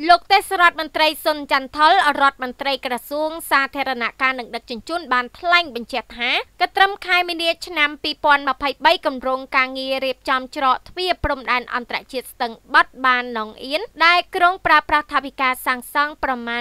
លោកទេសរដ្ឋមន្ត្រីសុនចន្ទថុលរដ្ឋមន្ត្រីក្រសួងសាធារណការនិងដឹកជញ្ជូនបានថ្លែងបញ្ជាក់ថាកត្រឹមខែមីនាឆ្នាំ2023គម្រោងការងាររៀបចំច្រកទ្វារព្រំដែនអន្តរជាតិស្ទឹងបត់បានណងអៀនដែលក្រុងប្រើប្រាស់ថវិកាសាងសង់ប្រមាណ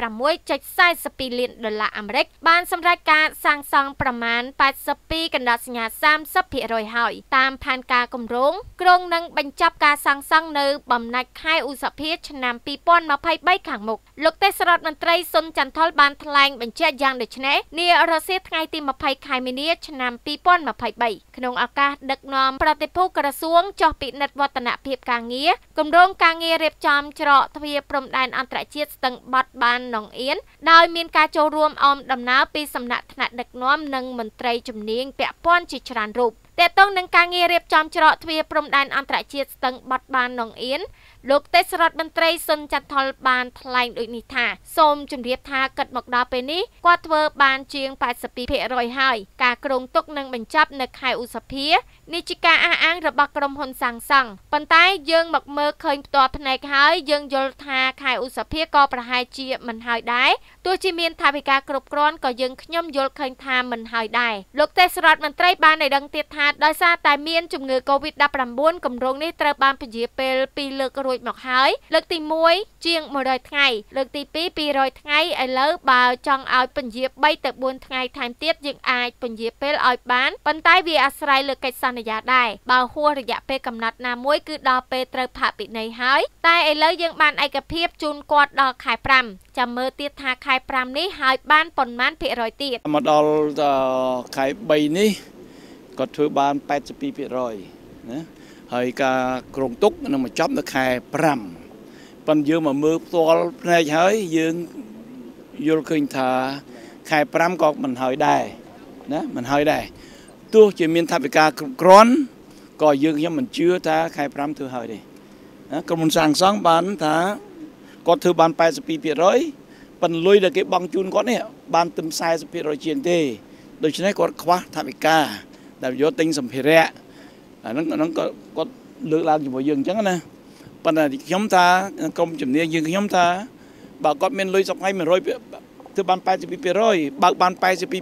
26.42 លានដុល្លារអាមេរិកបានសម្រេចការសាងសង់ប្រមាណ 82 កណ្ដាប់សញ្ញា 30% ហើយតាមផែនការគម្រោងក្រុងនឹងបញ្ចប់ការសាងសង់នៅបំណាច់ខែឧសភាឆ្នាំ2023ខាងមុខលោកទេសរដ្ឋមន្ត្រីសុនចន្ទថុលបានថ្លែងបញ្ជាក់យ៉ាងដូចនេះនារសៀលថ្ងៃទី20ខែមីនាឆ្នាំ2023ក្នុងឱកាសដឹកនាំប្រតិភូក្រសួងចុះពិនិត្យវឌ្ឍនភាពការងារគម្រោងការងាររៀបចំច្រកទ្វារព្រំដែនអន្តរជាតិស្ទឹងបត់បានណងអៀនដោយមានការចូលរួមអមដំណើរពីសំណាក់ថ្នាក់ដឹកនាំនិងមន្ត្រីជំនាញពាក់ព័ន្ធជាច្រើនរូបតើតើនឹងការងាររៀបចំច្រកទ្វារព្រំដែនអន្តរជាតិស្ទឹងបត់បានណងអៀនលោកទេសរដ្ឋមន្ត្រីសុនចន្ទថុលបានថ្លែងដូចនេះថាសូមជម្រាបថាគិតមកដល់ពេលនេះគាត់ធ្វើបានជាង 82% ហើយការគ្រោងទុកនឹងបញ្ចប់នៅខែឧសភានេះជាការអះអាងរបស់ក្រុមហ៊ុនសាងសង់ប៉ុន្តែយើងមកមើលឃើញផ្ទាល់ភ្នែកហើយយើងយល់ថាខែឧសភាក៏ប្រហែលជាមិនហើយដែរទោះជាមានថវិកាគ្រប់គ្រាន់ក៏យើងខ្ញុំយល់ឃើញថាមិនហើយដែរលោកទេសរដ្ឋមន្ត្រីបានឲ្យដឹងទៀតថាដោយសារតែមានជំងឺ COVID-19 គម្រោងនេះត្រូវបានពន្យាពេល2លើករួចមកហើយលើកទី1ជាង100ថ្ងៃលើកទី2 200ថ្ងៃឥឡូវបើចង់ឲ្យពន្យា3ទៅ4ថ្ងៃថែមទៀតយើងអាចពន្យាពេលឲ្យបានប៉ុន្តែវាអាស្រ័យលើកិច្ចសន្យាដែរបើហួសរយៈពេលកំណត់ណាមួយគឺដល់ពេលត្រូវផាកពិន័យហើយតែឥឡូវយើងបានឯកភាពជូនគាត់ដល់ខែ5ចាំមើលទៀតថាខែ5នេះហើយបានប៉ុន្មានភាគរយទៀតមកដល់ខែ3នេះគាត់ធ្វើបាន 82% ណាហើយការគ្រោងទុកនឹងមកចប់នៅខែ5ប៉ុន្តែយើងមកមើលផ្ទាល់ភ្នែកហើយយើងយល់ឃើញថាខែ5ក៏មិនហើយដែរណាមិនហើយដែរទោះជាមានថវិកាគ្រប់គ្រាន់ក៏យើងខ្ញុំមិនជឿថាខែ5ធ្វើហើយទេណាក្រុមហ៊ុនសាងសង់បានថាគាត់ធ្វើបាន 82% ប៉ុន្តែលុយដែលគេបង់ជូនគាត់នេះបានទឹម 40% ជាងទេដូច្នេះគាត់ខ្វះថវិកាដែលយកទិញសម្ភារៈអាហ្នឹងក៏គាត់លើកឡើងជាមួយយើងអញ្ចឹងណាប៉ុន្តែខ្ញុំថាក្រុមជំនាញយើងខ្ញុំថាបើគាត់មានលុយសប្ងៃ100ធ្វើបាន 82% បើកបាន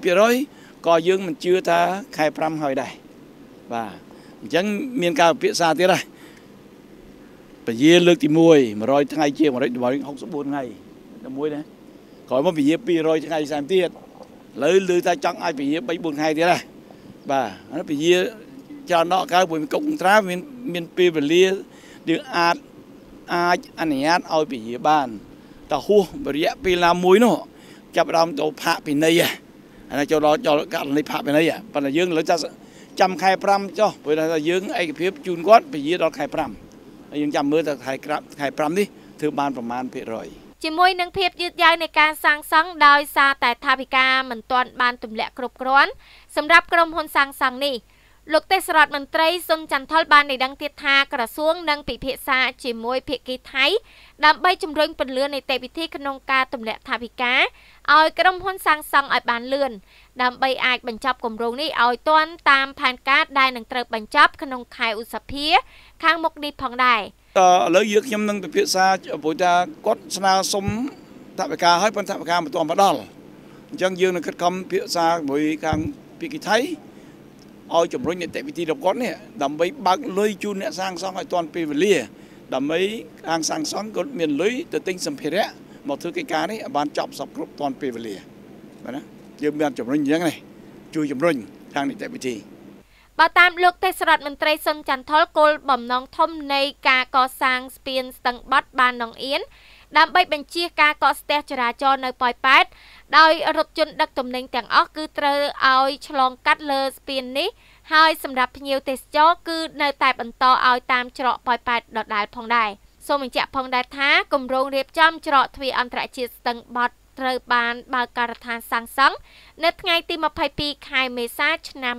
82% ក៏យើងមិនជឿថាខែ5ហើយដែរបាទអញ្ចឹងមានការពិភាក្សាទៀតហើយពជាលើកទី1 100ថ្ងៃជាង164ថ្ងៃតែមួយណាក្រោយមកពជា200ថ្ងៃផ្សេងទៀតឥឡូវឮថាចង់ឲ្យពជា3 4ថ្ងៃទៀតដែរបាទហើយពជាច្រើនដកកើព្រោះមានកុកត្រាមានពេលវេលាយើងអាចអនុញ្ញាតឲ្យពជាបានតែហួសរយៈពេលណាមួយនោះចាប់ដើមទៅផាកពិន័យអានេះចូលដល់ករណីផាកពិន័យប៉ុន្តែយើងលើចាំខែ5ចុះព្រោះថាយើងឯកភាពជូនគាត់ពជាដល់ខែ5ហើយយើងចាំមើលថាខែ5នេះធ្វើបានប្រមាណភាគរយជាមួយនឹងភាពយឺតយ៉ាវនៃការសាងសង់ដោយសារតែថវិកាមិនទាន់បានទម្លាក់គ្រប់គ្រាន់សម្រាប់ក្រុមហ៊ុនសាងសង់នេះលោកទេសរដ្ឋមន្ត្រីសុនចន្ទថុលបានដឹងទៀតថាក្រសួងនឹងពិភាក្សាជាមួយភាគីថៃដើម្បីជំរុញពន្លឿននីតិវិធីក្នុងការទម្លាក់ថវិកាឲ្យក្រុមហ៊ុនសាងសង់ឲ្យបានលឿនដើម្បីអាចបញ្ចប់គម្រោងនេះឲ្យទាន់តាមផែនការដែលនឹងត្រូវបញ្ចប់ក្នុងខែឧសភាខាងមុខនេះផងដែរឥឡូវយើងខ្ញុំនឹងពិភាក្សាព្រោះថាគាត់ស្នើសុំថវិកាឲ្យប៉ុន្តែថវិកាមិនទាន់មកដល់អញ្ចឹងយើងនឹងខិតខំពិភាក្សាជាមួយខាងភាគីថៃឲ្យជំរុញនីតិវិធីរបស់គាត់នេះដើម្បីបើកលុយជូនអ្នកសាងសង់ឲ្យទាន់ពេលវេលាដើម្បីខាងសាងសង់គាត់មានលុយទៅទិញសម្ភារៈមកធ្វើកិច្ចការនេះឲ្យបានចប់សពគ្រប់ទាន់ពេលវេលាបាទណាយើងមានជំរុញអញ្ចឹងនេះជួយជំរុញខាងនីតិវិធីបើតាមលោកទេសរដ្ឋមន្ត្រីសុនចន្ទថុលគោលបំណងធំនៃការកសាងស្ពានស្ទឹងបត់បានណងអៀនដើម្បីបញ្ជាការកកស្ទះចរាចរណ៍នៅប៉ោយប៉ែតដោយរថយន្តដឹកទំនិញទាំងអស់គឺត្រូវឲ្យឆ្លងកាត់លើស្ពាននេះហើយសម្រាប់ភ្ញៀវទេសចរគឺនៅតែបន្តឲ្យតាមច្រកប៉ោយប៉ែតដដែលផងដែរសូមបញ្ជាក់ផងដែរថាគម្រោងរៀបចំច្រកទ្វារអន្តរជាតិស្ទឹងបត់ត្រូវបានបើកការដ្ឋានសាងសង់នៅថ្ងៃទី22ខែមេសាឆ្នាំ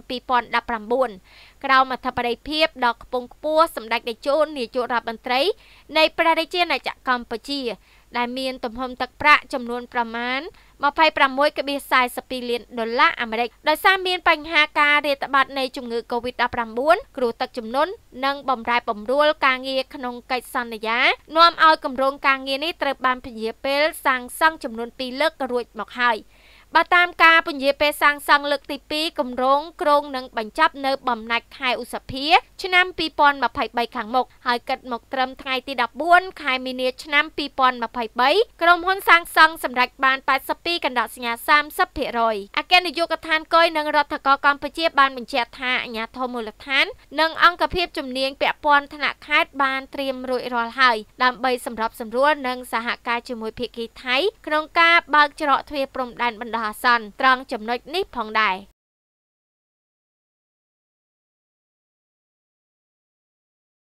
2019ក្រោមអធិបតីភាពដ៏ខ្ពង់ខ្ពស់សម្ដេចតេជោនាយករដ្ឋមន្ត្រីនៃព្រះរាជាណាចក្រកម្ពុជាដែលមានទំហំទឹកប្រាក់ចំនួនប្រមាណ 26.42 លានដុល្លារអាមេរិកដោយសារមានបញ្ហាការរាតត្បាតនៃជំងឺ COVID-19 គ្រោះទឹកជំនន់និងបំរែបំរួលការងារក្នុងកិច្ចសន្យានាំឲ្យគម្រោងការងារនេះត្រូវបានពន្យាពេលសាងសង់ចំនួន 2 លើករួចមកហើយបើតាមការពន្យាពេលសាងសង់លើកទី 2 គម្រោងក្រុងនឹងបញ្ចប់នៅបំណាច់ខែឧសភាឆ្នាំ 2023 ខាងមុខហើយគិតមកត្រឹមថ្ងៃទី 14 ខែមីនាឆ្នាំ 2023 ក្រុមហ៊ុនសាងសង់សម្រេចបាន 82 កណ្ដោសញ្ញា 30% អគ្គនាយកដ្ឋានគយនិងរដ្ឋាភិបាលកម្ពុជាបានបញ្ជាក់ថាអាជ្ញាធរមូលដ្ឋាននិងអង្គភាពជំនាញពាក់ព័ន្ធថ្នាក់ខេត្តបានត្រៀមរួចរាល់ហើយដើម្បីសម្របសម្រួលនិងសហការជាមួយភាគីថៃក្នុងការបើកច្រកទ្វារព្រំដែនបណ្ដោះអាសន្នត្រង់ចំណុចនេះផងដែរ